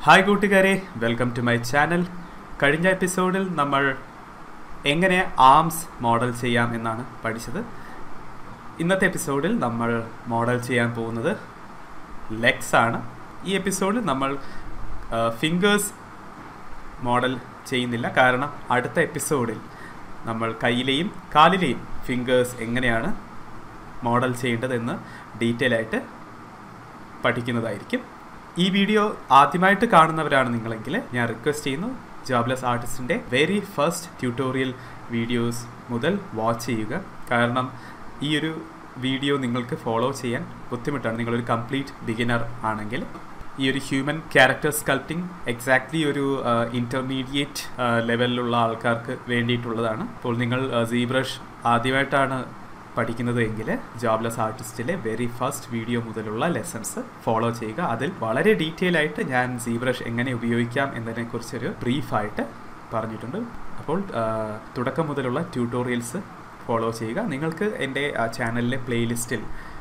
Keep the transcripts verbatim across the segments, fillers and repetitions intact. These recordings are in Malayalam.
ഹായ് കൂട്ടുകാരെ, വെൽക്കം ടു മൈ ചാനൽ. കഴിഞ്ഞ എപ്പിസോഡിൽ നമ്മൾ എങ്ങനെ ആംസ് മോഡൽ ചെയ്യാം എന്നാണ് പഠിച്ചത്. ഇന്നത്തെ എപ്പിസോഡിൽ നമ്മൾ മോഡൽ ചെയ്യാൻ പോകുന്നത് ലെഗ്സ് ആണ്. ഈ എപ്പിസോഡിൽ നമ്മൾ ഫിംഗേഴ്സ് മോഡൽ ചെയ്യുന്നില്ല, കാരണം അടുത്ത എപ്പിസോഡിൽ നമ്മൾ കയ്യിലെയും കാലിലെയും ഫിംഗേഴ്സ് എങ്ങനെയാണ് മോഡൽ ചെയ്യേണ്ടതെന്ന് ഡീറ്റെയിൽ ആയിട്ട് പഠിക്കുന്നതായിരിക്കും. ഈ വീഡിയോ ആദ്യമായിട്ട് കാണുന്നവരാണ് നിങ്ങളെങ്കിൽ ഞാൻ റിക്വസ്റ്റ് ചെയ്യുന്നു, ജോബ്ലെസ് ആർട്ടിസ്റ്റിൻ്റെ വെരി ഫസ്റ്റ് ട്യൂട്ടോറിയൽ വീഡിയോസ് മുതൽ വാച്ച് ചെയ്യുക. കാരണം ഈ ഒരു വീഡിയോ നിങ്ങൾക്ക് ഫോളോ ചെയ്യാൻ ബുദ്ധിമുട്ടാണ്. നിങ്ങളൊരു കംപ്ലീറ്റ് ബിഗിനർ ആണെങ്കിൽ ഈ ഒരു ഹ്യൂമൻ ക്യാരക്ടർ സ്കൾപ്റ്റിംഗ് എക്സാക്ട്ലി ഒരു ഇൻ്റർമീഡിയറ്റ് ലെവലിലുള്ള ആൾക്കാർക്ക് വേണ്ടിയിട്ടുള്ളതാണ്. അപ്പോൾ നിങ്ങൾ സീബ്രഷ് ആദ്യമായിട്ടാണ് പഠിക്കുന്നത് എങ്കിൽ ജോബ്ലെസ് ആർട്ടിസ്റ്റിലെ വെരി ഫസ്റ്റ് വീഡിയോ മുതലുള്ള ലെസൺസ് ഫോളോ ചെയ്യുക. അതിൽ വളരെ ഡീറ്റെയിൽ ആയിട്ട് ഞാൻ സീബ്രഷ് എങ്ങനെ ഉപയോഗിക്കാം എന്നതിനെക്കുറിച്ചൊരു ബ്രീഫായിട്ട് പറഞ്ഞിട്ടുണ്ട്. അപ്പോൾ തുടക്കം മുതലുള്ള ട്യൂട്ടോറിയൽസ് ഫോളോ ചെയ്യുക. നിങ്ങൾക്ക് എൻ്റെ ചാനലിലെ പ്ലേലിസ്റ്റിൽ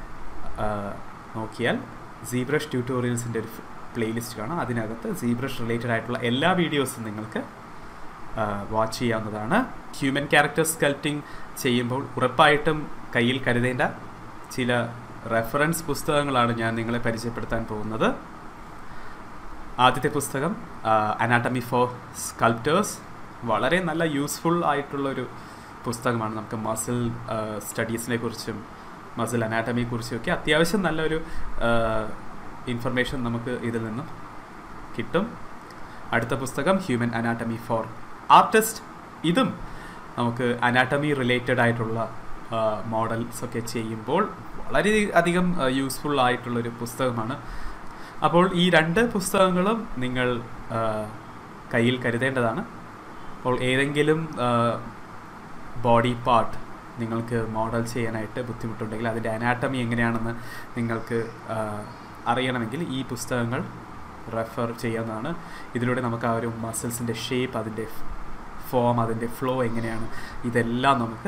നോക്കിയാൽ സീബ്രഷ് ട്യൂട്ടോറിയൽസിൻ്റെ ഒരു പ്ലേലിസ്റ്റ് കാണാം. അതിനകത്ത് സീബ്രഷ് റിലേറ്റഡ് ആയിട്ടുള്ള എല്ലാ വീഡിയോസും നിങ്ങൾക്ക് വാച്ച് ചെയ്യാവുന്നതാണ്. ഹ്യൂമൻ ക്യാരക്ടർ സ്കൾപ്റ്റിംഗ് ചെയ്യുമ്പോൾ ഉറപ്പായിട്ടും കയ്യിൽ കരുതേണ്ട ചില റെഫറൻസ് പുസ്തകങ്ങളാണ് ഞാൻ നിങ്ങളെ പരിചയപ്പെടുത്താൻ പോകുന്നത്. ആദ്യത്തെ പുസ്തകം അനാട്ടമി ഫോർ സ്കൾപ്റ്റേഴ്സ്, വളരെ നല്ല യൂസ്ഫുൾ ആയിട്ടുള്ളൊരു പുസ്തകമാണ്. നമുക്ക് മസിൽ സ്റ്റഡീസിനെ കുറിച്ചും മസിൽ അനാട്ടമിയെ കുറിച്ചും ഒക്കെ അത്യാവശ്യം നല്ലൊരു ഇൻഫർമേഷൻ നമുക്ക് ഇതിൽ നിന്നും കിട്ടും. അടുത്ത പുസ്തകം ഹ്യൂമൻ അനാട്ടമി ഫോർ ആർട്ടിസ്റ്റ്. ഇതും നമുക്ക് അനാട്ടമി റിലേറ്റഡ് ആയിട്ടുള്ള മോഡൽസ് ഒക്കെ ചെയ്യുമ്പോൾ വളരെ അധികം യൂസ്ഫുൾ ആയിട്ടുള്ളൊരു പുസ്തകമാണ്. അപ്പോൾ ഈ രണ്ട് പുസ്തകങ്ങളും നിങ്ങൾ കയ്യിൽ കരുതേണ്ടതാണ്. അപ്പോൾ ഏതെങ്കിലും ബോഡി പാർട്ട് നിങ്ങൾക്ക് മോഡൽ ചെയ്യാനായിട്ട് ബുദ്ധിമുട്ടുണ്ടെങ്കിൽ അതിൻ്റെ അനാട്ടമി എങ്ങനെയാണെന്ന് നിങ്ങൾക്ക് അറിയണമെങ്കിൽ ഈ പുസ്തകങ്ങൾ റെഫർ ചെയ്യാവുന്നതാണ്. ഇതിലൂടെ നമുക്ക് ആ ഒരു മസിൽസിൻ്റെ ഷേപ്പ്, അതിൻ്റെ ഫോം, അതിൻ്റെ ഫ്ലോ എങ്ങനെയാണ്, ഇതെല്ലാം നമുക്ക്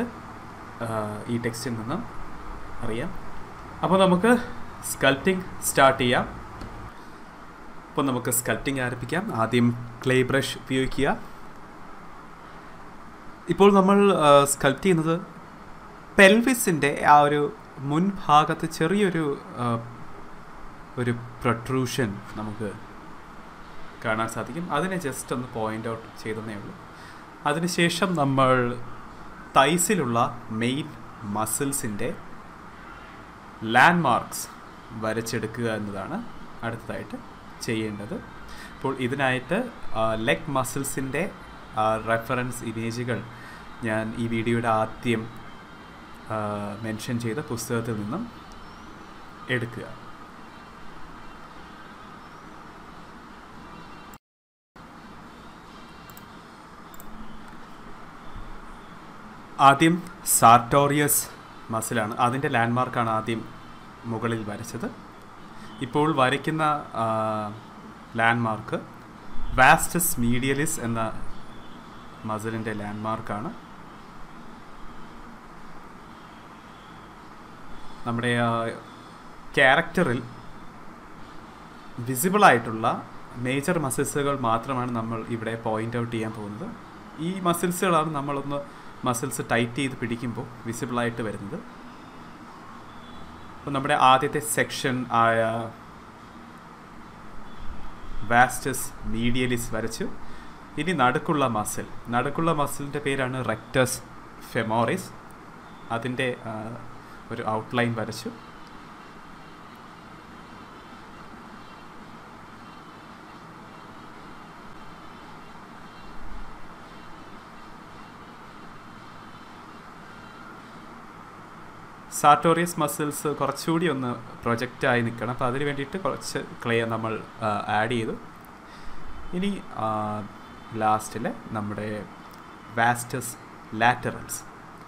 ഈ ടെക്സ്റ്റിൽ നിന്നും അറിയാം. അപ്പോൾ നമുക്ക് സ്കൾപ്റ്റിംഗ് സ്റ്റാർട്ട് ചെയ്യാം. അപ്പോൾ നമുക്ക് സ്കൾപ്റ്റിംഗ് ആരംഭിക്കാം. ആദ്യം ക്ലേ ബ്രഷ് ഉപയോഗിക്കുക. ഇപ്പോൾ നമ്മൾ സ്കൾപ്റ്റ് ചെയ്യുന്നത് പെൽവിസിൻ്റെ ആ ഒരു മുൻഭാഗത്ത് ചെറിയൊരു ഒരു പ്രൊട്രൂഷൻ നമുക്ക് കാണാൻ സാധിക്കും. അതിനെ ജസ്റ്റ് ഒന്ന് പോയിൻ്റ് ഔട്ട് ചെയ്തതേ ഉള്ളൂ. അതിനുശേഷം നമ്മൾ തൈസിലുള്ള മെയിൻ മസിൽസിൻ്റെ ലാൻഡ് മാർക്സ് വരച്ചെടുക്കുക എന്നതാണ് അടുത്തതായിട്ട് ചെയ്യേണ്ടത്. അപ്പോൾ ഇതിനായിട്ട് ലെഗ് മസിൽസിൻ്റെ റെഫറൻസ് ഇമേജുകൾ ഞാൻ ഈ വീഡിയോയുടെ ആദ്യം മെൻഷൻ ചെയ്ത പുസ്തകത്തിൽ നിന്നും എടുക്കുക. ആദ്യം സാർട്ടോറിയസ് മസിലാണ്, അതിൻ്റെ ലാൻഡ്മാർക്കാണ് ആദ്യം മുകളിൽ വരച്ചത്. ഇപ്പോൾ വരയ്ക്കുന്ന ലാൻഡ്മാർക്ക് വാസ്റ്റസ് മീഡിയലിസ് എന്ന മസിലിൻ്റെ ലാൻഡ്മാർക്കാണ്. നമ്മുടെ ക്യാരക്ടറിൽ വിസിബിളായിട്ടുള്ള മേജർ മസിൽസുകൾ മാത്രമാണ് നമ്മൾ ഇവിടെ പോയിൻ്റ് ഔട്ട് ചെയ്യാൻ പോകുന്നത്. ഈ മസിൽസുകളാണ് നമ്മളൊന്ന് മസിൽസ് ടൈറ്റ് ചെയ്ത് പിടിക്കുമ്പോൾ വിസിബിളായിട്ട് വരുന്നത്. അപ്പോൾ നമ്മുടെ ആദ്യത്തെ സെക്ഷൻ ആയ വാസ്റ്റസ് മീഡിയലിസ് വരച്ചു. ഇനി നടുക്കുള്ള മസിൽ, നടുക്കുള്ള മസിലിൻ്റെ പേരാണ് റെക്ടസ് ഫെമോറിസ്. അതിൻ്റെ ഒരു ഔട്ട്ലൈൻ വരച്ചു. സാർട്ടോറിയസ് മസിൽസ് കുറച്ചുകൂടി ഒന്ന് പ്രൊജക്റ്റായി നിൽക്കണം. അപ്പോൾ അതിന് വേണ്ടിയിട്ട് കുറച്ച് ക്ലേ നമ്മൾ ആഡ് ചെയ്തു. ഇനി ലാസ്റ്റിൽ നമ്മുടെ വാസ്റ്റസ് ലാറ്ററൽസ്.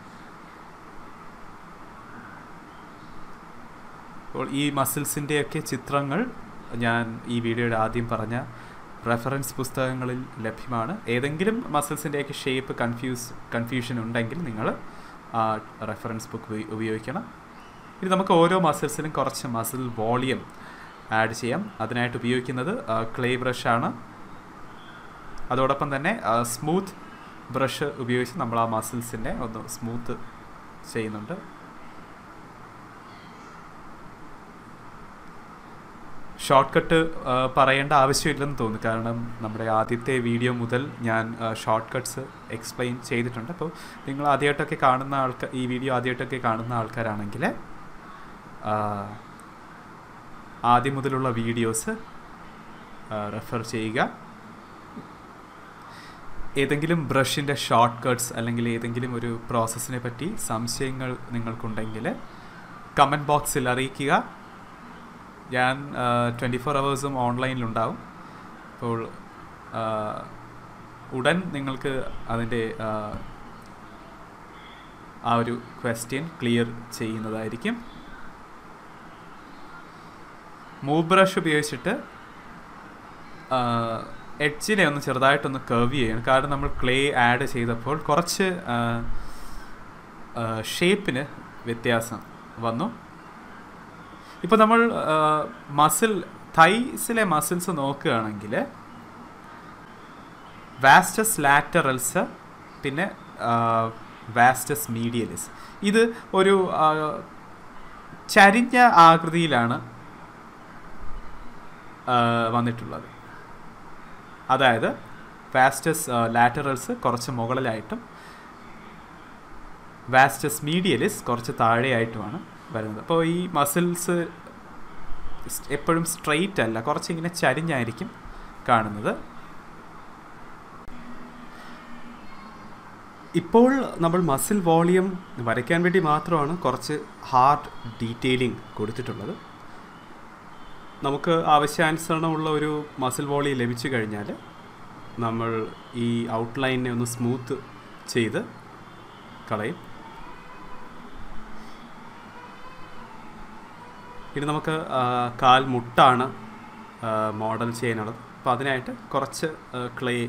അപ്പോൾ ഈ മസിൽസിൻ്റെയൊക്കെ ചിത്രങ്ങൾ ഞാൻ ഈ വീഡിയോയുടെ ആദ്യം പറഞ്ഞ റെഫറൻസ് പുസ്തകങ്ങളിൽ ലഭ്യമാണ്. ഏതെങ്കിലും മസിൽസിൻ്റെയൊക്കെ ഷേപ്പ് കൺഫ്യൂസ് കൺഫ്യൂഷൻ ഉണ്ടെങ്കിൽ നിങ്ങൾ ആ റെഫറൻസ് ബുക്ക് ഉപയോഗിക്കണം. ഇനി നമുക്ക് ഓരോ മസിൽസിലും കുറച്ച് മസിൽ വോളിയം ആഡ് ചെയ്യാം. അതിനായിട്ട് ഉപയോഗിക്കുന്നത് ക്ലേ ബ്രഷാണ്. അതോടൊപ്പം തന്നെ സ്മൂത്ത് ബ്രഷ് ഉപയോഗിച്ച് നമ്മൾ ആ മസിൽസിനെ ഒന്ന് സ്മൂത്ത് ചെയ്യുന്നുണ്ട്. ഷോർട്ട് കട്ട് പറയേണ്ട ആവശ്യമില്ലെന്ന് തോന്നുന്നു, കാരണം നമ്മുടെ ആദ്യത്തെ വീഡിയോ മുതൽ ഞാൻ ഷോർട്ട് കട്ട്സ് എക്സ്പ്ലെയിൻ ചെയ്തിട്ടുണ്ട്. അപ്പോൾ നിങ്ങൾ ആദ്യമായിട്ടൊക്കെ കാണുന്ന ആൾക്കാർ ഈ വീഡിയോ ആദ്യമായിട്ടൊക്കെ കാണുന്ന ആൾക്കാരാണെങ്കിൽ ആദ്യം മുതലുള്ള വീഡിയോസ് റെഫർ ചെയ്യുക. ഏതെങ്കിലും ബ്രഷിൻ്റെ ഷോർട്ട് കട്ട്സ് അല്ലെങ്കിൽ ഏതെങ്കിലും ഒരു പ്രോസസ്സിനെ പറ്റി സംശയങ്ങൾ നിങ്ങൾക്കുണ്ടെങ്കിൽ കമൻറ്റ് ബോക്സിൽ അറിയിക്കുക. ഞാൻ ട്വൻറ്റി ഫോർ അവേഴ്സും ഓൺലൈനിലുണ്ടാവും. അപ്പോൾ ഉടൻ നിങ്ങൾക്ക് അതിൻ്റെ ആ ഒരു ക്വസ്റ്റ്യൻ ക്ലിയർ ചെയ്യുന്നതായിരിക്കും. മൂവ് ബ്രഷ് ഉപയോഗിച്ചിട്ട് എഡ്ജിനെ ഒന്ന് ചെറുതായിട്ടൊന്ന് കർവ് ചെയ്യണം. കാരണം നമ്മൾ ക്ലേ ആഡ് ചെയ്തപ്പോൾ കുറച്ച് ഷേപ്പിന് വ്യത്യാസം വന്നു. ഇപ്പോൾ നമ്മൾ മസിൽ തൈസിലെ മസിൽസ് നോക്കുകയാണെങ്കിൽ വാസ്റ്റസ് ലാറ്ററൽസ് പിന്നെ വാസ്റ്റസ് മീഡിയലിസ്, ഇത് ഒരു ചരിഞ്ഞ ആകൃതിയിലാണ് വന്നിട്ടുള്ളത്. അതായത് വാസ്റ്റസ് ലാറ്ററൽസ് കുറച്ച് മുകളിലായിട്ടും വാസ്റ്റസ് മീഡിയലിസ് കുറച്ച് താഴെയായിട്ടുമാണ് വരുന്നത്. അപ്പോൾ ഈ മസിൽസ് എപ്പോഴും സ്ട്രെയിറ്റ് അല്ല, കുറച്ചിങ്ങനെ ചരിഞ്ഞായിരിക്കും കാണുന്നത്. ഇപ്പോൾ നമ്മൾ മസിൽ വോളിയം വരയ്ക്കാൻ വേണ്ടി മാത്രമാണ് കുറച്ച് ഹാർഡ് ഡീറ്റെയിലിംഗ് കൊടുത്തിട്ടുള്ളത്. നമുക്ക് ആവശ്യാനുസരണമുള്ള ഒരു മസിൽ വോളി ലഭിച്ചു കഴിഞ്ഞാൽ നമ്മൾ ഈ ഔട്ട്ലൈനെ ഒന്ന് സ്മൂത്ത് ചെയ്ത് കളയും. ഇനി നമുക്ക് കാൽ മുട്ടാണ് മോഡൽ ചെയ്യാനുള്ളത്. അപ്പോൾ അതിനായിട്ട് കുറച്ച് ക്ലേ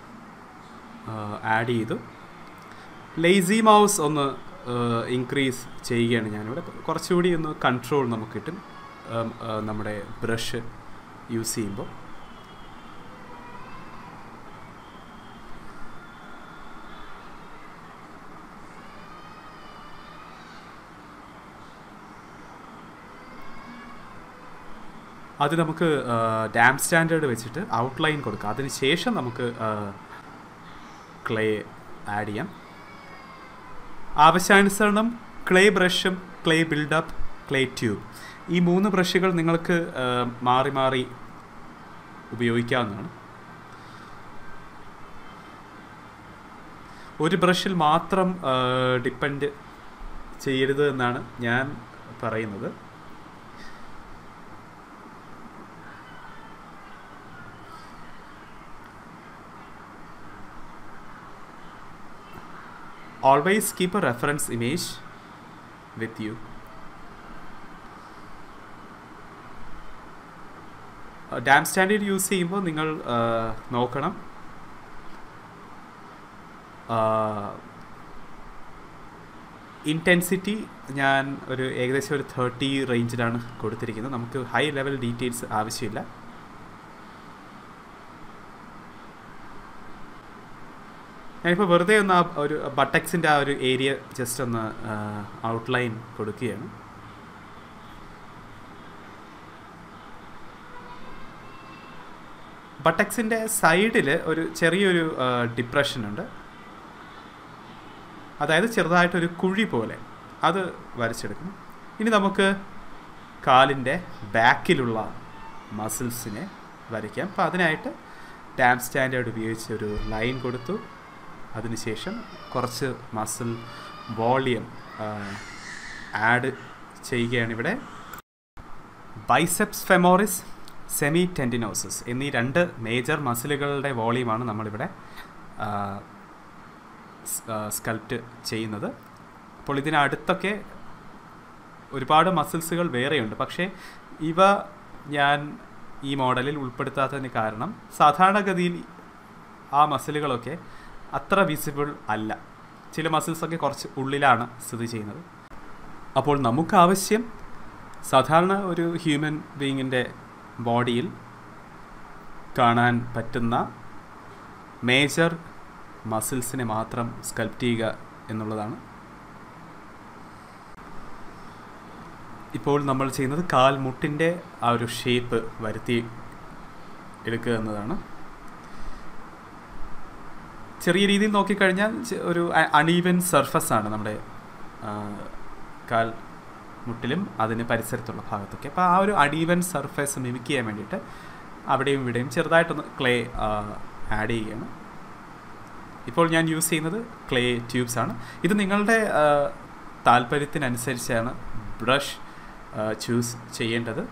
ആഡ് ചെയ്തു. ലേസി മൗസ് ഒന്ന് ഇൻക്രീസ് ചെയ്യുകയാണ് ഞാനിവിടെ. കുറച്ചുകൂടി ഒന്ന് കൺട്രോൾ നമുക്ക് കിട്ടും നമ്മുടെ ബ്രഷ് യൂസ് ചെയ്യുമ്പോൾ. അത് നമുക്ക് ഡാം സ്റ്റാൻഡേർഡ് വെച്ചിട്ട് ഔട്ട്ലൈൻ കൊടുക്കാം. അതിന് ശേഷം നമുക്ക് ക്ലേ ആഡ് ചെയ്യാം. ആവശ്യാനുസരണം ക്ലേ ബ്രഷും ക്ലേ ബിൽഡപ്പ്, ക്ലേ ട്യൂബ്, ഈ മൂന്ന് ബ്രഷുകൾ നിങ്ങൾക്ക് മാറി മാറി ഉപയോഗിക്കാവുന്നതാണ്. ഒരു ബ്രഷിൽ മാത്രം ഡിപ്പെൻഡ് ചെയ്യരുത് എന്നാണ് ഞാൻ പറയുന്നത്. Always keep a reference image with you. Dam standard use ചെയ്യുമ്പോൾ നിങ്ങൾ നോക്കണം ഇൻറ്റൻസിറ്റി ഞാൻ ഒരു ഏകദേശം ഒരു തേർട്ടി റേഞ്ചിലാണ് കൊടുത്തിരിക്കുന്നത്. നമുക്ക് ഹൈ ലെവൽ ഡീറ്റെയിൽസ് ആവശ്യമില്ല. ഞാനിപ്പോൾ വെറുതെ ഒന്ന് ആ ഒരു ബട്ടക്സിൻ്റെ ആ ഒരു ഏരിയ ജസ്റ്റ് ഒന്ന് ഔട്ട്ലൈൻ കൊടുക്കുകയാണ്. ബട്ടക്സിൻ്റെ സൈഡിൽ ഒരു ചെറിയൊരു ഡിപ്രഷൻ ഉണ്ട്, അതായത് ചെറുതായിട്ടൊരു കുഴി പോലെ, അത് വരച്ചെടുക്കണം. ഇനി നമുക്ക് കാലിൻ്റെ ബാക്കിലുള്ള മസിൽസിനെ വരയ്ക്കാം. അപ്പോൾ അതിനായിട്ട് ഡാം സ്റ്റാൻഡേർഡ് ഉപയോഗിച്ച് ഒരു ലൈൻ കൊടുത്തു. അതിനുശേഷം കുറച്ച് മസിൽ വോളിയം ആഡ് ചെയ്യുകയാണ്. ഇവിടെ ബൈസെപ്സ് ഫെമോറിസ്, സെമി ടെൻഡിനോസിസ് എന്നീ രണ്ട് മേജർ മസിലുകളുടെ വോളിയമാണ് നമ്മളിവിടെ സ്കൾപ്റ്റ് ചെയ്യുന്നത്. അപ്പോൾ ഇതിനടുത്തൊക്കെ ഒരുപാട് മസിൽസുകൾ വേറെയുണ്ട്, പക്ഷേ ഇവ ഞാൻ ഈ മോഡലിൽ ഉൾപ്പെടുത്താത്തതിന് കാരണം സാധാരണഗതിയിൽ ആ മസിലുകളൊക്കെ അത്ര വിസിബിൾ അല്ല. ചില മസിൽസൊക്കെ കുറച്ച് ഉള്ളിലാണ് സ്ഥിതി ചെയ്യുന്നത്. അപ്പോൾ നമുക്ക് ആവശ്യം സാധാരണ ഒരു ഹ്യൂമൻ ബീയിങ്ങിൻ്റെ ബോഡിയിൽ കാണാൻ പറ്റുന്ന മേജർ മസിൽസിനെ മാത്രം സ്കൾപ്റ്റ് ചെയ്യുക എന്നുള്ളതാണ്. ഇപ്പോൾ നമ്മൾ ചെയ്യുന്നത് കാൽമുട്ടിൻ്റെ ആ ഒരു ഷേപ്പ് വരുത്തി എടുക്കുക എന്നതാണ്. ചെറിയ രീതിയിൽ നോക്കിക്കഴിഞ്ഞാൽ ഒരു അൺഈവൻ സർഫസാണ് നമ്മുടെ കാൽ മുട്ടിലും അതിന് പരിസരത്തുള്ള ഭാഗത്തൊക്കെ. അപ്പോൾ ആ ഒരു അൺഈവൻ സർഫസ് മിമിക് ചെയ്യാൻ വേണ്ടിയിട്ട് അവിടെയും ഇവിടെയും ചെറുതായിട്ടൊന്ന് ക്ലേ ആഡ് ചെയ്യുകയാണ്. ഇപ്പോൾ ഞാൻ യൂസ് ചെയ്യുന്നത് ക്ലേ ട്യൂബ്സ് ആണ്. ഇത് നിങ്ങളുടെ താല്പര്യത്തിനനുസരിച്ചാണ് ബ്രഷ് ചൂസ് ചെയ്യേണ്ടത്.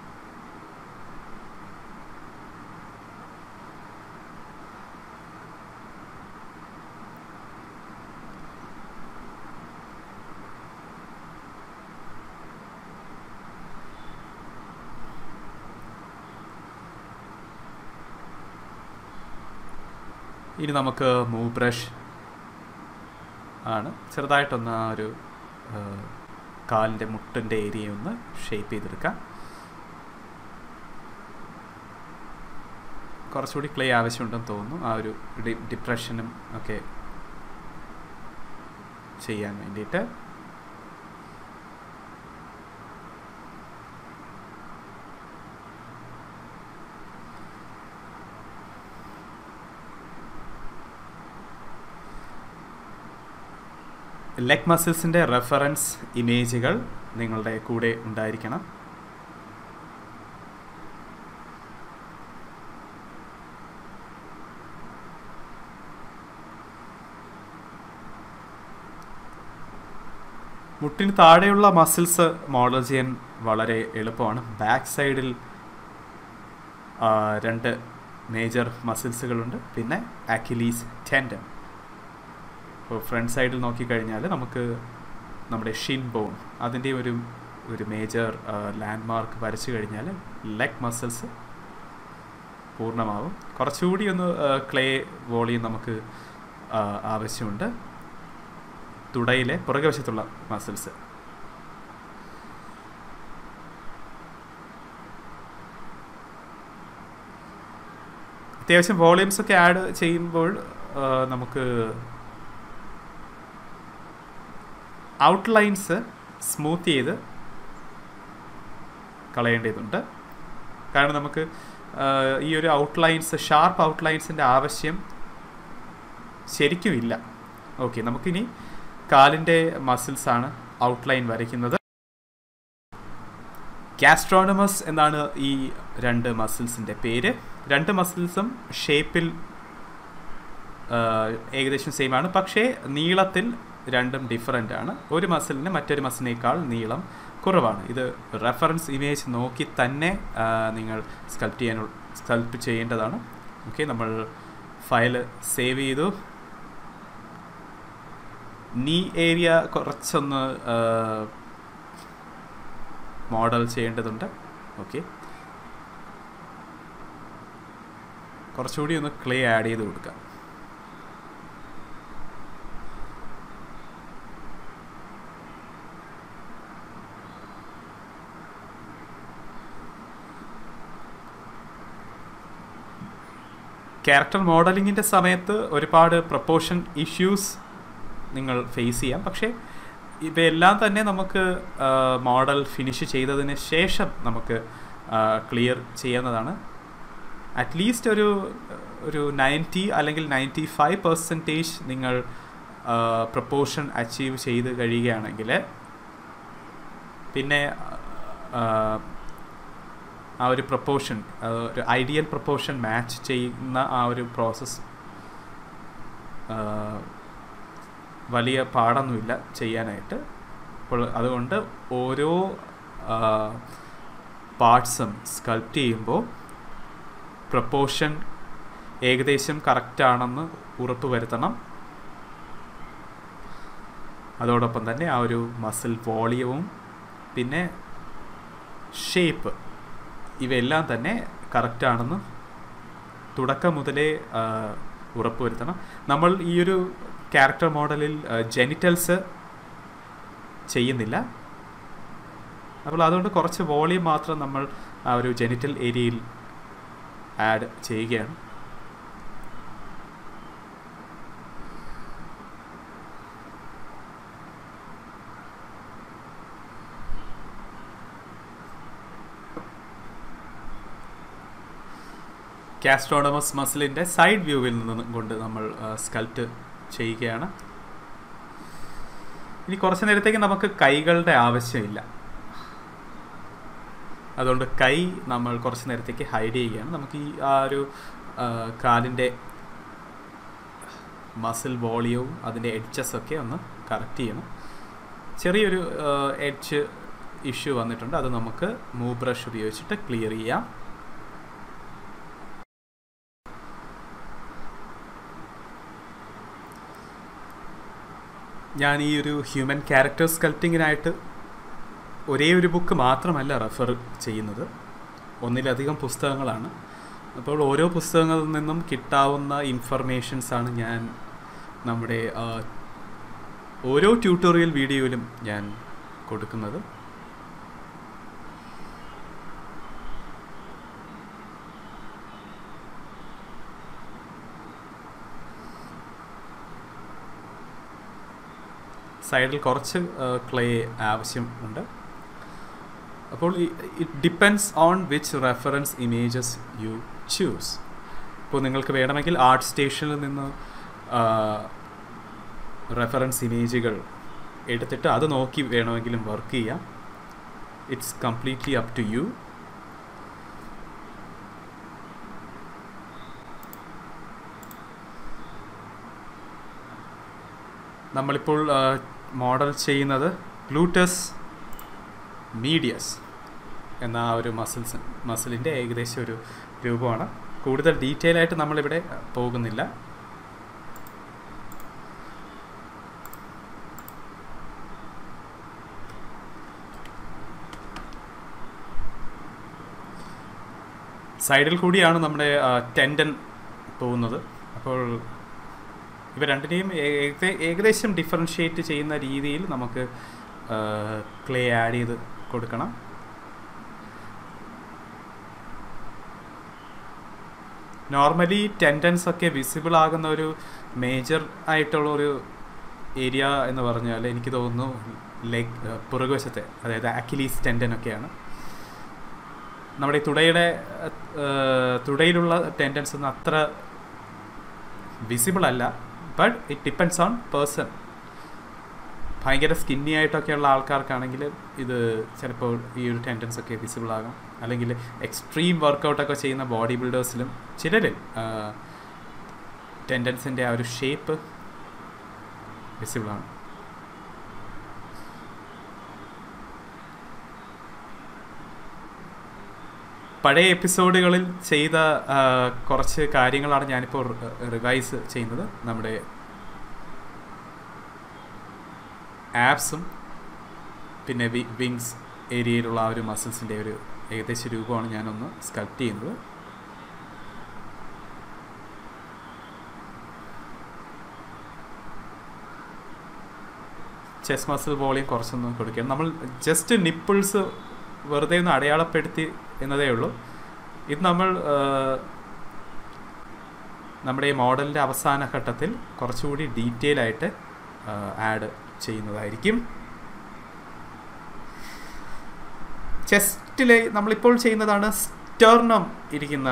ഇനി നമുക്ക് മൂവ് ബ്രഷ് ആണ് ചെറുതായിട്ടൊന്ന് ആ ഒരു കാലിൻ്റെ മുട്ടിൻ്റെ ഏരിയ ഒന്ന് ഷേപ്പ് ചെയ്തെടുക്കാം. കുറച്ചുകൂടി ക്ലേ ആവശ്യമുണ്ടെന്ന് തോന്നുന്നു ആ ഒരു ഡിപ്രഷനും ഒക്കെ ചെയ്യാൻ വേണ്ടിയിട്ട്. ലെഗ് മസിൽസിൻ്റെ റെഫറൻസ് ഇമേജുകൾ നിങ്ങളുടെ കൂടെ ഉണ്ടായിരിക്കണം. മുട്ടിന് താഴെയുള്ള മസിൽസ് മോഡൽ ചെയ്യാൻ വളരെ എളുപ്പമാണ്. ബാക്ക് സൈഡിൽ രണ്ട് മേജർ മസിൽസുകളുണ്ട്, പിന്നെ അക്കിലീസ് ടെൻഡൻ. ഇപ്പോൾ ഫ്രണ്ട് സൈഡിൽ നോക്കിക്കഴിഞ്ഞാൽ നമുക്ക് നമ്മുടെ ഷിൻ ബോൺ അതിൻ്റെ ഒരു ഒരു മേജർ ലാൻഡ് മാർക്ക് വരച്ചു കഴിഞ്ഞാൽ ലെഗ് മസിൽസ് പൂർണ്ണമാവും. കുറച്ചുകൂടി ഒന്ന് ക്ലേ വോളിയം നമുക്ക് ആവശ്യമുണ്ട്. തുടയിലെ പുറകെ വശത്തുള്ള മസിൽസ്. അത്യാവശ്യം വോളിയൂംസ് ഒക്കെ ആഡ് ചെയ്യുമ്പോൾ നമുക്ക് ഔട്ട്ലൈൻസ് സ്മൂത്ത് ചെയ്ത് കളയേണ്ടതുണ്ട്. കാരണം നമുക്ക് ഈ ഒരു ഔട്ട്ലൈൻസ് ഷാർപ്പ് ഔട്ട്ലൈൻസിൻ്റെ ആവശ്യം ശരിക്കും ഇല്ല. ഓക്കെ, നമുക്കിനി കാലിൻ്റെ മസിൽസാണ് ഔട്ട്ലൈൻ വരയ്ക്കുന്നത്. ഗാസ്ട്രോണമസ് എന്നാണ് ഈ രണ്ട് മസിൽസിൻ്റെ പേര്. രണ്ട് മസിൽസും ഷേപ്പിൽ ഏകദേശം സെയിം ആണ്, പക്ഷേ നീളത്തിൽ രണ്ടും ഡിഫറൻ്റ് ആണ്. ഒരു മസിലിന് മറ്റൊരു മസിലിനേക്കാൾ നീളം കുറവാണ്. ഇത് റെഫറൻസ് ഇമേജ് നോക്കി തന്നെ നിങ്ങൾ സ്കൾപ്റ്റ് ചെയ്യാൻ സ്കൾപ്റ്റ് ചെയ്യേണ്ടതാണ്. ഓക്കെ, നമ്മൾ ഫയൽ സേവ് ചെയ്തു. നീ ഏരിയ കുറച്ചൊന്ന് മോഡൽ ചെയ്യേണ്ടതുണ്ട്. ഓക്കെ, കുറച്ചുകൂടി ഒന്ന് ക്ലേ ആഡ് ചെയ്ത് കൊടുക്കാം. ക്യാരക്ടർ മോഡലിങ്ങിൻ്റെ സമയത്ത് ഒരുപാട് പ്രൊപ്പോർഷൻ ഇഷ്യൂസ് നിങ്ങൾ ഫേസ് ചെയ്യാം. പക്ഷേ ഇവയെല്ലാം തന്നെ നമുക്ക് മോഡൽ ഫിനിഷ് ചെയ്തതിന് ശേഷം നമുക്ക് ക്ലിയർ ചെയ്യുന്നതാണ്. അറ്റ്ലീസ്റ്റ് ഒരു ഒരു നയൻറ്റി അല്ലെങ്കിൽ നയൻറ്റി ഫൈവ് പെർസെൻറ്റേജ് നിങ്ങൾ പ്രൊപ്പോർഷൻ അച്ചീവ് ചെയ്ത് കഴിയുകയാണെങ്കിൽ പിന്നെ ആ ഒരു പ്രൊപ്പോർഷൻ ഒരു ഐഡിയൽ പ്രൊപ്പോർഷൻ മാച്ച് ചെയ്യുന്ന ആ ഒരു പ്രോസസ്സ് വലിയ പാടൊന്നുമില്ല ചെയ്യാനായിട്ട്. അപ്പോൾ അതുകൊണ്ട് ഓരോ പാർട്സും സ്കൾപ്റ്റ് ചെയ്യുമ്പോൾ പ്രൊപ്പോർഷൻ ഏകദേശം കറക്റ്റാണെന്ന് ഉറപ്പ് വരുത്തണം. അതോടൊപ്പം തന്നെ ആ ഒരു മസിൽ വോളിയവും പിന്നെ ഷേപ്പ് ഇവയെല്ലാം തന്നെ കറക്റ്റാണെന്ന് തുടക്കം മുതലേ ഉറപ്പുവരുത്തണം. നമ്മൾ ഈ ഒരു ക്യാരക്ടർ മോഡലിൽ ജെനിറ്റൽസ് ചെയ്യുന്നില്ല. അപ്പോൾ അതുകൊണ്ട് കുറച്ച് വോളിയം മാത്രം നമ്മൾ ആ ഒരു ജെനിറ്റൽ ഏരിയയിൽ ആഡ് ചെയ്യുകയാണ്. കാസ്ട്രോണമസ് മസിലിൻ്റെ സൈഡ് വ്യൂവിൽ നിന്ന് കൊണ്ട് നമ്മൾ സ്കൾപ്റ്റ് ചെയ്യുകയാണ്. ഇനി കുറച്ച് നേരത്തേക്ക് നമുക്ക് കൈകളുടെ ആവശ്യമില്ല, അതുകൊണ്ട് കൈ നമ്മൾ കുറച്ച് നേരത്തേക്ക് ഹൈഡ് ചെയ്യുകയാണ്. നമുക്ക് ഈ ആ ഒരു കാലിൻ്റെ മസിൽ വോളിയവും അതിൻ്റെ എഡ്ജസൊക്കെ ഒന്ന് കറക്റ്റ് ചെയ്യണം. ചെറിയൊരു എഡ്ജ് ഇഷ്യൂ വന്നിട്ടുണ്ട്, അത് നമുക്ക് മൂവ് ബ്രഷ് ഉപയോഗിച്ചിട്ട് ക്ലിയർ ചെയ്യാം. ഞാൻ ഈ ഒരു ഹ്യൂമൻ ക്യാരക്ടർ സ്കൾപ്റ്റിങ്ങിനായിട്ട് ഒരേ ഒരു ബുക്ക് മാത്രമല്ല റെഫർ ചെയ്യുന്നത്, ഒന്നിലധികം പുസ്തകങ്ങളാണ്. അപ്പോൾ ഓരോ പുസ്തകങ്ങളിൽ നിന്നും കിട്ടാവുന്ന ഇൻഫർമേഷൻസാണ് ഞാൻ നമ്മുടെ ഓരോ ട്യൂട്ടോറിയൽ വീഡിയോയിലും ഞാൻ കൊടുക്കുന്നത്. സൈഡിൽ കുറച്ച് ക്ലേ ആവശ്യമുണ്ട്. അപ്പോൾ it depends on which reference images you choose. ഇപ്പോൾ നിങ്ങൾക്ക് വേണമെങ്കിൽ ആർട്ട് സ്റ്റേഷനിൽ നിന്ന് റെഫറൻസ് ഇമേജുകൾ എടുത്തിട്ട് അത് നോക്കി വേണമെങ്കിലും വർക്ക് ചെയ്യാം. It's completely up to you. നമ്മളിപ്പോൾ മോഡൽ ചെയ്യുന്നത് ഗ്ലൂട്ടസ് മീഡിയസ് എന്ന ആ ഒരു മസിൽസ് മസിലിൻ്റെ ഏകദേശം ഒരു രൂപമാണ്. കൂടുതൽ ഡീറ്റെയിൽ ആയിട്ട് നമ്മളിവിടെ പോകുന്നില്ല. സൈഡിൽ കൂടിയാണ് നമ്മുടെ ടെൻഡൻ പോകുന്നത്. അപ്പോൾ ഇവ രണ്ടിനെയും ഏകദേശം ഡിഫറൻഷ്യേറ്റ് ചെയ്യുന്ന രീതിയിൽ നമുക്ക് ക്ലേ ആഡ് ചെയ്ത് കൊടുക്കണം. നോർമലി ടെൻഡൻസ് ഒക്കെ വിസിബിൾ ആകുന്ന ഒരു മേജർ ആയിട്ടുള്ള ഒരു ഏരിയ എന്ന് പറഞ്ഞാൽ എനിക്ക് തോന്നുന്നു ലെഗ് പുറകുവശത്തെ, അതായത് അക്കിലീസ് ടെൻഡനൊക്കെയാണ്. നമ്മുടെ തുടയുടെ തുടയിലുള്ള ടെൻഡൻസ് ഒന്നും അത്ര വിസിബിൾ അല്ല. But it depends on person. ഭയങ്കര സ്കിന്നി ആയിട്ടൊക്കെയുള്ള ആൾക്കാർക്കാണെങ്കിൽ ഇത് ചിലപ്പോൾ ഈ ഒരു ടെൻഡൻസ് ഒക്കെ വിസിബിൾ ആകും. അല്ലെങ്കിൽ എക്സ്ട്രീം വർക്കൗട്ടൊക്കെ ചെയ്യുന്ന ബോഡി ബിൽഡേഴ്സിലും ചിലരിൽ ടെൻഡൻസിൻ്റെ ആ ഒരു ഷേപ്പ് വിസിബിളാണ്. പഴയ എപ്പിസോഡുകളിൽ ചെയ്ത കുറച്ച് കാര്യങ്ങളാണ് ഞാനിപ്പോൾ റിവൈസ് ചെയ്യുന്നത്. നമ്മുടെ ആബ്സും പിന്നെ വി വിങ്സ് ഏരിയയിലുള്ള ആ ഒരു മസിൽസിൻ്റെ ഒരു ഏകദേശ രൂപമാണ് ഞാനൊന്ന് സ്കൾപ്റ്റ് ചെയ്യുന്നത്. ചെസ്റ്റ് മസിൽ വോളിയം കുറച്ചൊന്ന് കൊടുക്കുകയാണ്. നമ്മൾ ജസ്റ്റ് നിപ്പിൾസ് വെറുതെ ഒന്ന് അടയാളപ്പെടുത്തി എന്നതേ ഉള്ളൂ. ഇത് നമ്മൾ നമ്മുടെ ഈ മോഡലിൻ്റെ അവസാന ഘട്ടത്തിൽ കുറച്ചുകൂടി ഡീറ്റെയിൽ ആയിട്ട് ആഡ് ചെയ്യുന്നതായിരിക്കും. ചെസ്റ്റിലെ നമ്മളിപ്പോൾ ചെയ്യുന്നതാണ് സ്റ്റെർണം ഇരിക്കുന്ന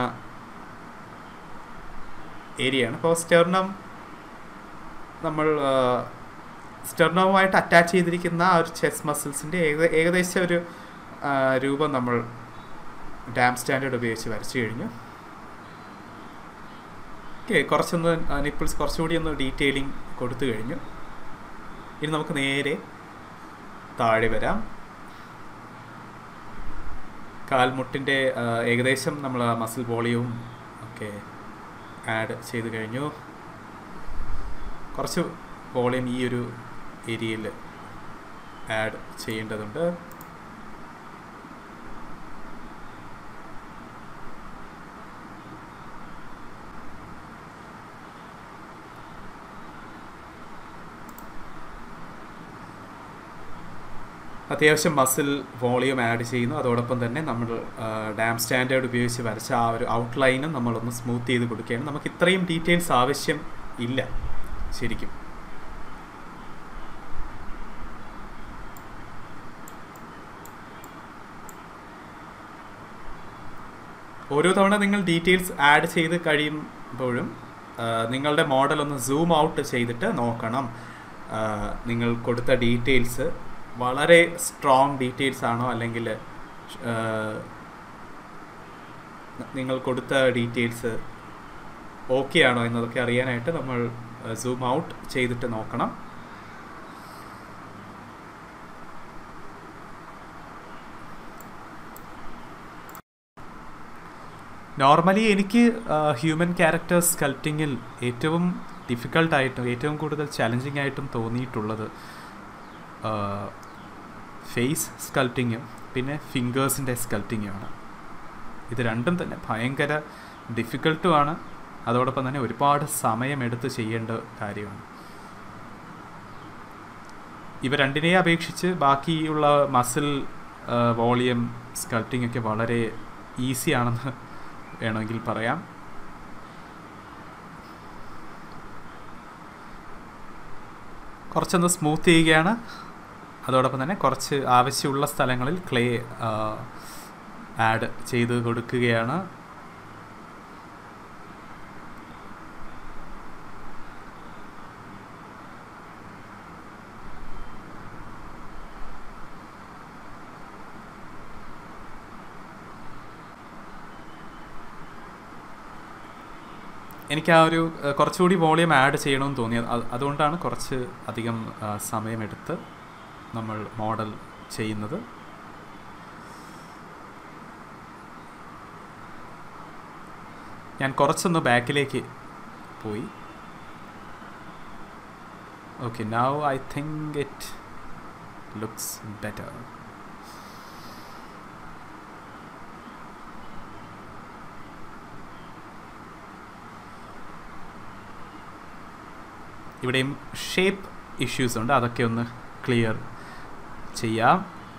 ഏരിയയാണ്. അപ്പോൾ സ്റ്റെർണം നമ്മൾ സ്റ്റെർണവുമായിട്ട് അറ്റാച്ച് ചെയ്തിരിക്കുന്ന ആ ഒരു ചെസ്റ്റ് മസിൽസിൻ്റെ ഏക ഏകദേശം ഒരു രൂപം നമ്മൾ ഡാം സ്റ്റാൻഡേർഡ് ഉപയോഗിച്ച് വരച്ചു കഴിഞ്ഞു. ഓക്കെ, കുറച്ചൊന്ന് നിപ്പിൾസ് കുറച്ചുകൂടി ഒന്ന് ഡീറ്റെയിലിംഗ് കൊടുത്തു കഴിഞ്ഞു. ഇനി നമുക്ക് നേരെ താഴെ വരാം. കാൽമുട്ടിൻ്റെ ഏകദേശം നമ്മൾ ആ മസിൽ വോളിയവും ഒക്കെ ആഡ് ചെയ്ത് കഴിഞ്ഞു. കുറച്ച് വോളിയം ഈ ഒരു ഏരിയയിൽ ആഡ് ചെയ്യേണ്ടതുണ്ട്. അത്യാവശ്യം മസിൽ വോളിയം ആഡ് ചെയ്യുന്നു. അതോടൊപ്പം തന്നെ നമ്മൾ ഡാം സ്റ്റാൻഡേർഡ് ഉപയോഗിച്ച് വരച്ച ആ ഒരു ഔട്ട്ലൈനും നമ്മളൊന്ന് സ്മൂത്ത് ചെയ്ത് കൊടുക്കുകയാണ്. നമുക്ക് ഇത്രയും ഡീറ്റെയിൽസ് ആവശ്യം ഇല്ല ശരിക്കും. ഓരോ തവണ നിങ്ങൾ ഡീറ്റെയിൽസ് ആഡ് ചെയ്ത് കഴിയുമ്പോഴും നിങ്ങളുടെ മോഡൽ ഒന്ന് സൂം ഔട്ട് ചെയ്തിട്ട് നോക്കണം. നിങ്ങൾ കൊടുത്ത ഡീറ്റെയിൽസ് വളരെ സ്ട്രോങ് ഡീറ്റെയിൽസ് ആണോ, അല്ലെങ്കിൽ നിങ്ങൾ കൊടുത്ത ഡീറ്റെയിൽസ് ഓക്കെ ആണോ എന്നതൊക്കെ അറിയാനായിട്ട് നമ്മൾ സൂം ഔട്ട് ചെയ്തിട്ട് നോക്കണം. നോർമലി എനിക്ക് ഹ്യൂമൻ ക്യാരക്ടർ സ്കൾപ്റ്റിങ്ങിൽ ഏറ്റവും ഡിഫിക്കൽട്ടായിട്ടും ഏറ്റവും കൂടുതൽ ചലഞ്ചിങ് ആയിട്ടും തോന്നിയിട്ടുള്ളത് ഫേസ് സ്കൾപ്റ്റിങ്ങും പിന്നെ ഫിംഗേഴ്സിൻ്റെ സ്കൾപ്റ്റിങ്ങുമാണ്. ഇത് രണ്ടും തന്നെ ഭയങ്കര ഡിഫിക്കൽട്ടുമാണ്. അതോടൊപ്പം തന്നെ ഒരുപാട് സമയമെടുത്ത് ചെയ്യേണ്ട കാര്യമാണ്. ഇവ രണ്ടിനെയും അപേക്ഷിച്ച് ബാക്കിയുള്ള മസിൽ വോളിയം സ്കൾപ്റ്റിംഗ് ഒക്കെ വളരെ ഈസി ആണെന്ന് വേണമെങ്കിൽ പറയാം. കുറച്ചൊന്ന് സ്മൂത്ത് ചെയ്യുകയാണ്. അതോടൊപ്പം തന്നെ കുറച്ച് ആവശ്യമുള്ള സ്ഥലങ്ങളിൽ ക്ലേ ആഡ് ചെയ്ത് കൊടുക്കുകയാണ്. എനിക്ക് ആ ഒരു കുറച്ചുകൂടി വോളിയം ആഡ് ചെയ്യണമെന്ന് തോന്നിയത്. അതുകൊണ്ടാണ് കുറച്ച് അധികം സമയമെടുത്ത് നമ്മൾ മോഡൽ ചെയ്യുന്നത്. ഞാൻ കുറച്ചൊന്ന് ബാക്കിലേക്ക് പോയി. Okay, now I think it looks better. ഇവിടെയും ഷേപ്പ് ഇഷ്യൂസ് ഉണ്ട്, അതൊക്കെ ഒന്ന് ക്ലിയർ ചെയ്യാം.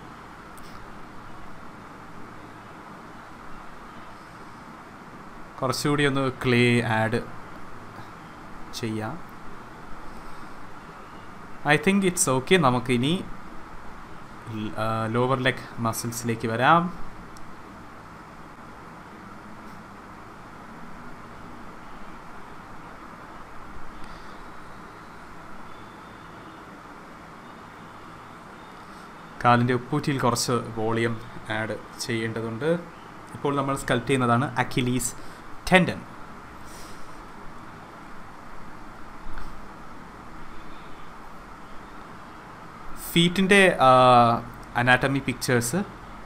കുറച്ചുകൂടി ഒന്ന് ക്ലേ ആഡ് ചെയ്യാം. I think it's okay. നമുക്കിനി ലോവർ ലെഗ് മസിൽസിലേക്ക് വരാം. കാലിൻ്റെ ഉപ്പൂറ്റിയിൽ കുറച്ച് വോളിയം ആഡ് ചെയ്യേണ്ടതുണ്ട്. ഇപ്പോൾ നമ്മൾ സ്കൾപ്റ്റ് ചെയ്യുന്നതാണ് അക്കിലീസ് ടെൻഡൻ. ഫീറ്റിൻ്റെ അനാറ്റമി പിക്ചേഴ്സ്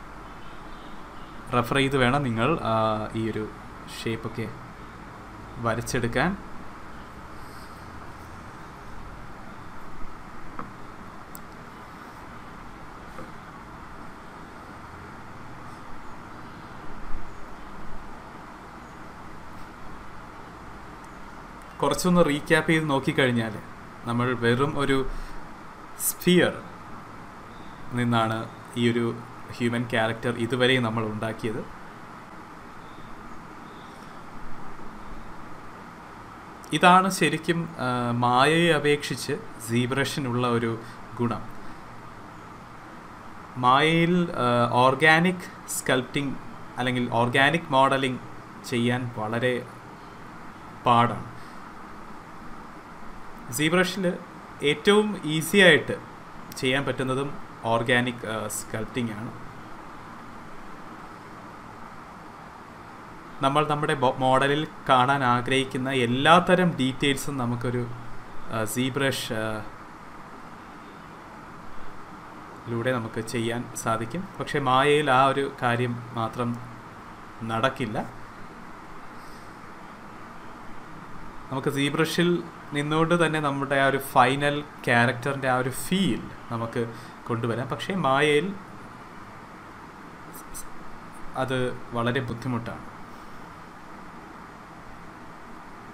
റെഫർ ചെയ്ത് വേണം നിങ്ങൾ ഈ ഒരു ഷേപ്പൊക്കെ വരച്ചെടുക്കാൻ. കുറച്ചൊന്ന് റീക്യാപ്പ് ചെയ്ത് നോക്കിക്കഴിഞ്ഞാൽ നമ്മൾ വെറും ഒരു സ്ഫിയർ നിന്നാണ് ഈ ഒരു ഹ്യൂമൻ ക്യാരക്ടർ ഇതുവരെ നമ്മൾ ഉണ്ടാക്കിയത്. ഇതാണ് ശരിക്കും മായയെ അപേക്ഷിച്ച് സീബ്രഷിനുള്ള ഒരു ഗുണം. മായയിൽ ഓർഗാനിക് സ്കൾപ്റ്റിംഗ് അല്ലെങ്കിൽ ഓർഗാനിക് മോഡലിംഗ് ചെയ്യാൻ വളരെ പാടാണ്. സീബ്രഷിൽ ഏറ്റവും ഈസി ആയിട്ട് ചെയ്യാൻ പറ്റുന്നതും ഓർഗാനിക് സ്കൾപ്റ്റിംഗ് ആണ്. നമ്മൾ നമ്മുടെ മോഡലിൽ കാണാൻ ആഗ്രഹിക്കുന്ന എല്ലാത്തരം ഡീറ്റെയിൽസും നമുക്കൊരു സീബ്രഷ് ലൂടെ നമുക്ക് ചെയ്യാൻ സാധിക്കും. പക്ഷേ മായയിൽ ആ ഒരു കാര്യം മാത്രം നടക്കില്ല. നമുക്ക് സീബ്രഷിൽ നിന്നുകൊണ്ട് തന്നെ നമ്മുടെ ആ ഒരു ഫൈനൽ ക്യാരക്ടറിൻ്റെ ആ ഒരു ഫീൽ നമുക്ക് കൊണ്ടുവരാം. പക്ഷേ മായയിൽ അത് വളരെ ബുദ്ധിമുട്ടാണ്.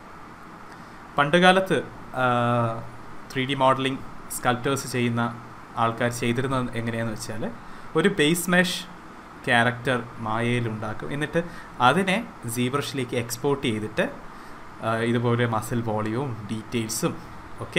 പണ്ടുകാലത്ത് ത്രീ ഡി മോഡലിംഗ് സ്കൾപ്റ്റേഴ്സ് ചെയ്യുന്ന ആൾക്കാർ ചെയ്തിരുന്നത് എങ്ങനെയാണെന്ന് വെച്ചാൽ ഒരു ബേസ് മെഷ് ക്യാരക്ടർ മായയിലുണ്ടാക്കും, എന്നിട്ട് അതിനെ സീബ്രഷിലേക്ക് എക്സ്പോർട്ട് ചെയ്തിട്ട് ഇതുപോലെ മസിൽ വോളിയവും ഡീറ്റെയിൽസും ഒക്കെ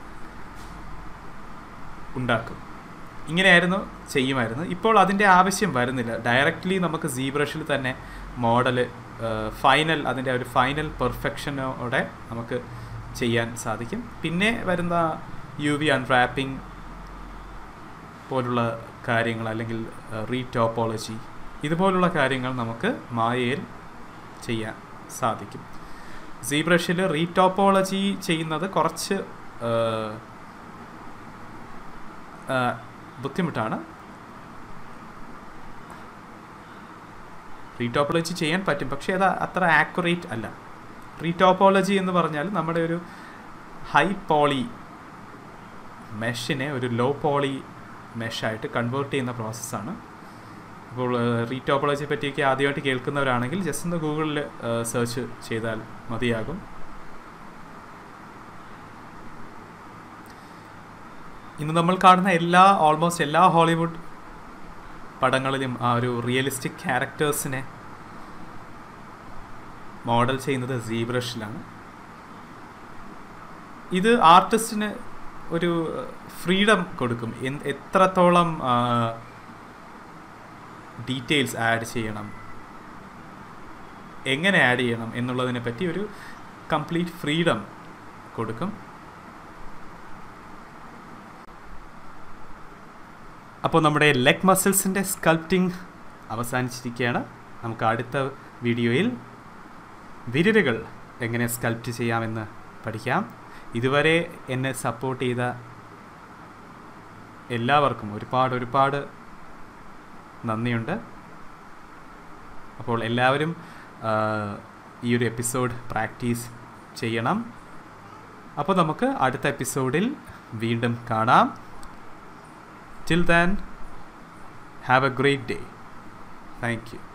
ഉണ്ടാക്കും. ഇങ്ങനെയായിരുന്നു ചെയ്യുമായിരുന്നു. ഇപ്പോൾ അതിൻ്റെ ആവശ്യം വരുന്നില്ല. ഡയറക്റ്റ്ലി നമുക്ക് സീബ്രഷിൽ തന്നെ മോഡൽ ഫൈനൽ അതിൻ്റെ ഒരു ഫൈനൽ പെർഫെക്ഷനോടെ നമുക്ക് ചെയ്യാൻ സാധിക്കും. പിന്നെ വരുന്ന യു വി അൺറാപ്പിംഗ് പോലുള്ള കാര്യങ്ങൾ അല്ലെങ്കിൽ റീടോപ്പോളജി ഇതുപോലുള്ള കാര്യങ്ങൾ നമുക്ക് മായയിൽ ചെയ്യാൻ സാധിക്കും. സീബ്രഷിൽ റീടോപ്പോളജി ചെയ്യുന്നത് കുറച്ച് ബുദ്ധിമുട്ടാണ്. റീടോപ്പോളജി ചെയ്യാൻ പറ്റും, പക്ഷേ അത് അത്ര ആക്യുറേറ്റ് അല്ല. റീടോപ്പോളജി എന്ന് പറഞ്ഞാൽ നമ്മുടെ ഒരു ഹൈ പോളി മെഷിനെ ഒരു ലോ പോളി മെഷായിട്ട് കൺവേർട്ട് ചെയ്യുന്ന പ്രോസസ്സാണ്. അപ്പോൾ റീടോപ്പോളജിയെ പറ്റിയൊക്കെ ആദ്യമായിട്ട് കേൾക്കുന്നവരാണെങ്കിൽ ജസ്റ്റ് ഒന്ന് ഗൂഗിളിൽ സെർച്ച് ചെയ്താൽ മതിയാകും. ഇന്ന് നമ്മൾ കാണുന്ന എല്ലാ ഓൾമോസ്റ്റ് എല്ലാ ഹോളിവുഡ് പടങ്ങളിലും ആ ഒരു റിയലിസ്റ്റിക് ക്യാരക്ടേഴ്സിനെ മോഡൽ ചെയ്യുന്നത് സീബ്രഷിലാണ്. ഇത് ആർട്ടിസ്റ്റിന് ഒരു ഫ്രീഡം കൊടുക്കും. എത്രത്തോളം ഡീറ്റെയിൽസ് ആഡ് ചെയ്യണം, എങ്ങനെ ആഡ് ചെയ്യണം എന്നുള്ളതിനെ പറ്റി ഒരു കംപ്ലീറ്റ് ഫ്രീഡം കൊടുക്കും. അപ്പോൾ നമ്മുടെ ലെഗ് മസിൽസിൻ്റെ സ്കൾപ്റ്റിംഗ് അവസാനിച്ചിരിക്കുകയാണ്. നമുക്ക് അടുത്ത വീഡിയോയിൽ വിരലുകൾ എങ്ങനെ സ്കൾപ്റ്റ് ചെയ്യാമെന്ന് പഠിക്കാം. ഇതുവരെ എന്നെ സപ്പോർട്ട് ചെയ്ത എല്ലാവർക്കും ഒരുപാട് ഒരുപാട് നന്ദിയുണ്ട്. അപ്പോൾ എല്ലാവരും ഈ ഒരു എപ്പിസോഡ് പ്രാക്ടീസ് ചെയ്യണം. അപ്പോൾ നമുക്ക് അടുത്ത എപ്പിസോഡിൽ വീണ്ടും കാണാം. Till then, have a great day. Thank you.